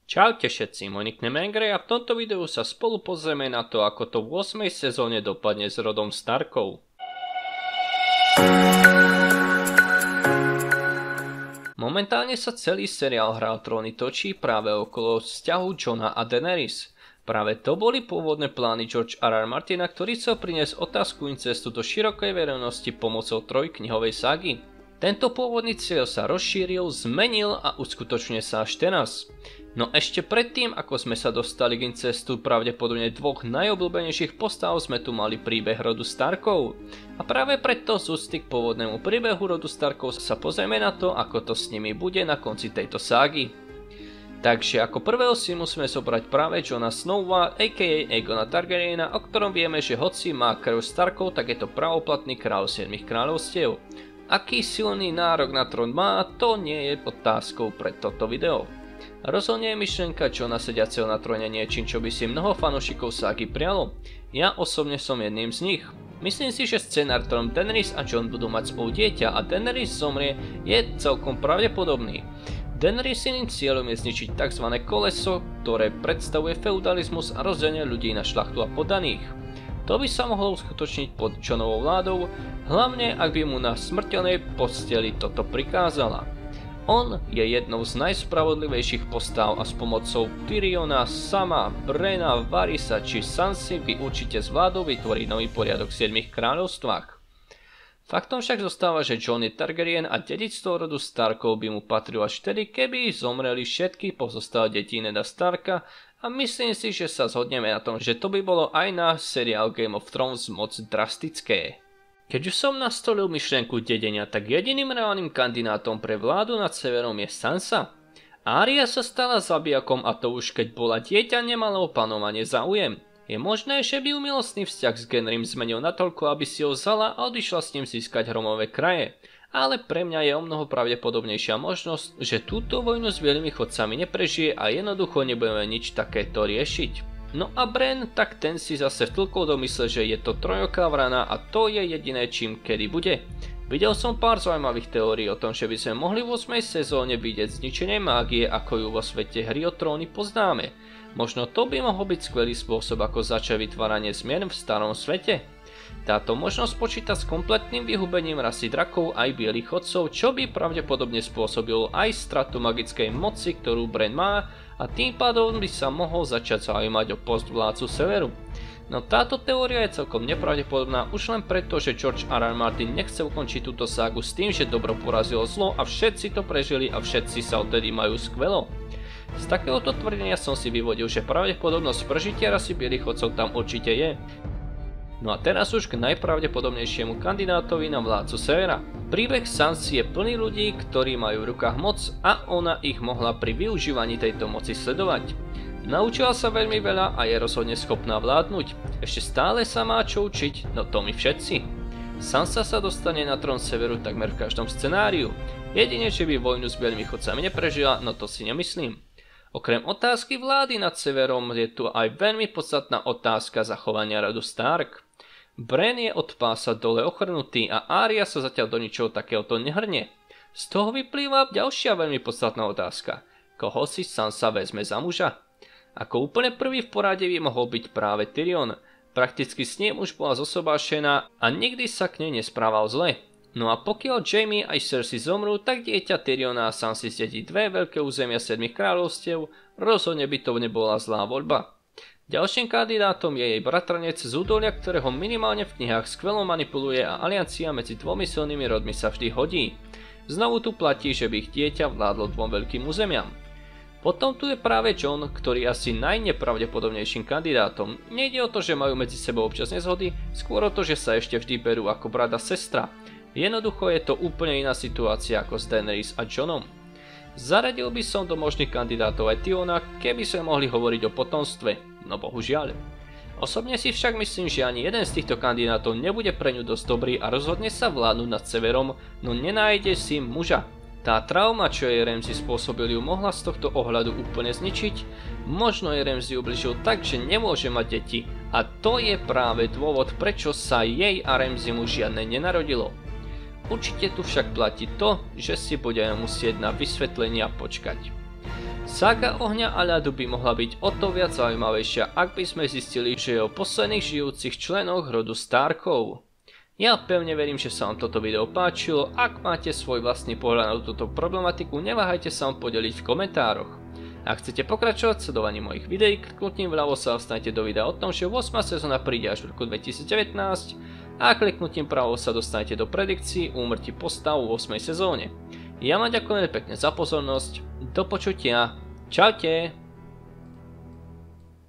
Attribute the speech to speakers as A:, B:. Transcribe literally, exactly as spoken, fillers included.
A: Čaute všetci, môj nickname je Angry a v tomto videu sa spolu pozrieme na to, ako to v ôsmej sezóne dopadne s rodom Starkov. Momentálne sa celý seriál Hra o tróny točí práve okolo vzťahu Jona a Daenerys. Práve to boli pôvodné plány George R. R. Martina, ktorý chcel priniesť otázku incestu do širokej verejnosti pomocou trojknihovej ságy. Tento pôvodný cieľ sa rozšíril, zmenil a uskutočňuje sa až teraz. No ešte predtým, ako sme sa dostali k incestu pravdepodobne dvoch najobľúbenejších postav, sme tu mali príbeh rodu Starkov. A práve preto z úcty k pôvodnému príbehu rodu Starkov sa pozrieme na to, ako to s nimi bude na konci tejto ságy. Takže ako prvého si musíme zobrať práve Jona Snowa, a ká a. Aegona Targaryena, o ktorom vieme, že hoci má krv Starkov, tak je to pravoplatný kráľ siedmich kráľovstiev. Aký silný nárok na trón má, to nie je otázkou pre toto video. Rozhodne je myšlienka Jona sediaceho na tróne niečím, čo by si mnoho fanúšikov ságy prialo. Ja osobne som jedným z nich. Myslím si, že scenár, ktorom Daenerys a Jon budú mať spolu dieťa a Daenerys zomrie, je celkom pravdepodobný. Daenerys iným cieľom je zničiť tzv. Koleso, ktoré predstavuje feudalizmus a rozdelenie ľudí na šľachtu a poddaných. To by sa mohlo uskutočniť pod Jonovou vládou, hlavne ak by mu na smrteľnej posteli toto prikázala. On je jednou z najspravodlivejších postav a s pomocou Tyriona, Sama, Brena, Varisa či Sansy by určite zvládol vytvoriť nový poriadok v siedmich kráľovstvách. Faktom však zostáva, že Jon je Targaryen a dedičstvo rodu Starkov by mu patrilo až vtedy, keby zomreli všetky pozostalé deti Neda Starka. A myslím si, že sa zhodneme na tom, že to by bolo aj na seriál Game of Thrones moc drastické. Keď už som nastolil myšlienku dedenia, tak jediným reálnym kandidátom pre vládu nad severom je Sansa. Arya sa stala zabijakom a to už keď bola dieťa, nemala o panovanie záujem. Je možné, že by umilostný vzťah s Gendrym zmenil natoľko, aby si ho vzala a odišla s ním získať hromové kraje. Ale pre mňa je omnoho pravdepodobnejšia možnosť, že túto vojnu s bielými chodcami neprežije a jednoducho nebudeme nič takéto riešiť. No a Bran, tak ten si zase vtlkol do mysle, že je to trojoká vrana a to je jediné čím kedy bude. Videl som pár zaujímavých teórií o tom, že by sme mohli v ôsmej sezóne vidieť zničenie mágie, ako ju vo svete Hry o tróny poznáme. Možno to by mohol byť skvelý spôsob, ako začať vytváranie zmien v starom svete. Táto možnosť počíta s kompletným vyhubením rasy drakov aj bielých chodcov, čo by pravdepodobne spôsobilo aj stratu magickej moci, ktorú Bran má, a tým pádom by sa mohol začať zaujímať o post vládcu severu. No táto teória je celkom nepravdepodobná už len preto, že George R. R. Martin nechce ukončiť túto ságu s tým, že dobro porazilo zlo a všetci to prežili a všetci sa odtedy majú skvelo. Z takéhoto tvrdenia som si vyvodil, že pravdepodobnosť prežitia rasy bielých chodcov tam určite je. No a teraz už k najpravdepodobnejšiemu kandidátovi na vládcu severa. Príbeh Sansy je plný ľudí, ktorí majú v rukách moc a ona ich mohla pri využívaní tejto moci sledovať. Naučila sa veľmi veľa a je rozhodne schopná vládnuť. Ešte stále sa má čo učiť, no to my všetci. Sansa sa dostane na trón severu takmer v každom scenáriu. Jedine, že by vojnu s bielými chodcami neprežila, no to si nemyslím. Okrem otázky vlády nad severom je tu aj veľmi podstatná otázka zachovania rodu Stark. Bran je od pása dole ochrnutý a Arya sa zatiaľ do ničoho takéhoto nehrnie. Z toho vyplýva ďalšia veľmi podstatná otázka. Koho si Sansa vezme za muža? Ako úplne prvý v poradí by mohol byť práve Tyrion. Prakticky s ním už bola zosobášená a nikdy sa k nej nesprával zle. No a pokiaľ Jaime aj Cersei zomrú, tak dieťa Tyriona a Sansy zdedí dve veľké územia siedmich kráľovstiev, rozhodne by to nebola zlá voľba. Ďalším kandidátom je jej bratranec z údolia, ktorého minimálne v knihách skvelo manipuluje a aliancia medzi dvomi silnými rodmi sa vždy hodí. Znovu tu platí, že by ich dieťa vládlo dvom veľkým územiam. Potom tu je práve Jon, ktorý je asi najnepravdepodobnejším kandidátom. Nejde o to, že majú medzi sebou občas nezhody, skôr o to, že sa ešte vždy berú ako brat a sestra. Jednoducho je to úplne iná situácia ako s Daenerys a Jonom. Zaradil by som do možných kandidátov aj Tyriona, keby sme mohli hovoriť o potomstve, no bohužiaľ. Osobne si však myslím, že ani jeden z týchto kandidátov nebude pre ňu dosť dobrý a rozhodne sa vládnuť nad severom, no nenájde si muža. Tá trauma, čo jej Ramsay spôsobil, ju mohla z tohto ohľadu úplne zničiť. Možno jej Ramsay ubližil tak, že nemôže mať deti a to je práve dôvod, prečo sa jej a Ramsaymu žiadne nenarodilo. Určite tu však platí to, že si budeme musieť na vysvetlenia počkať. Saga ohňa a ľadu by mohla byť o to viac zaujímavejšia, ak by sme zistili, že je o posledných žijúcich členoch rodu Starkov. Ja pevne verím, že sa vám toto video páčilo. Ak máte svoj vlastný pohľad na túto problematiku, neváhajte sa vám podeliť v komentároch. Ak chcete pokračovať v sledovaní mojich videí, kliknutím vľavo sa dostanete do videa o tom, že ôsma sezóna príde až v roku dvetisícdevätnásť a kliknutím pravo sa dostanete do predikcií úmrtí postav v ôsmej sezóne. Ja vám ďakujem pekne za pozornosť, do počutia, čaute.